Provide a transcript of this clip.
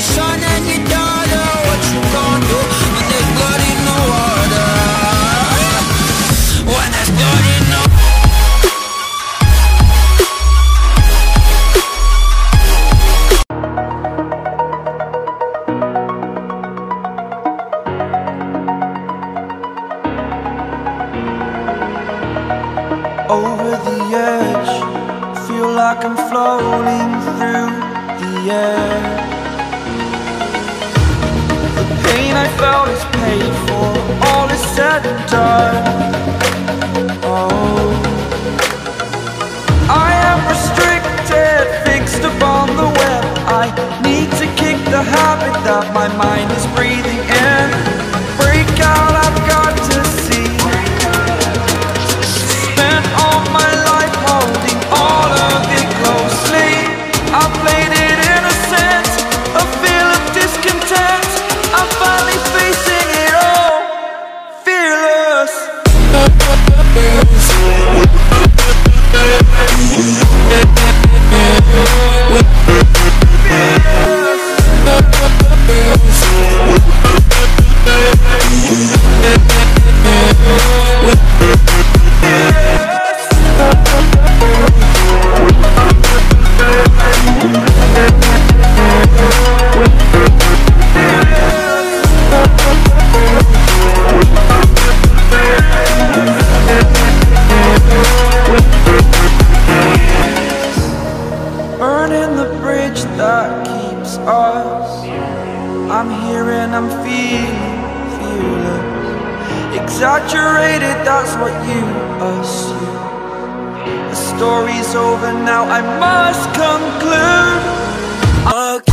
son and your daughter. What you gonna do when there's blood in the water? When there's blood in the over the edge, feel like I'm floating through the air. The pain I felt is paid for, all is said and done. Oh, I am restricted, fixed upon the web. I need to kick the habit that my mind is breathing in. Break out, I've got to see. Spent all my life holding all of it closely. I played it innocent, a feel of discontent. I'm finally facing it all, fearless. Burning the bridge that keeps us. I'm here and I'm feeling fearless. Exaggerated, that's what you assume. The story's over now, I must conclude.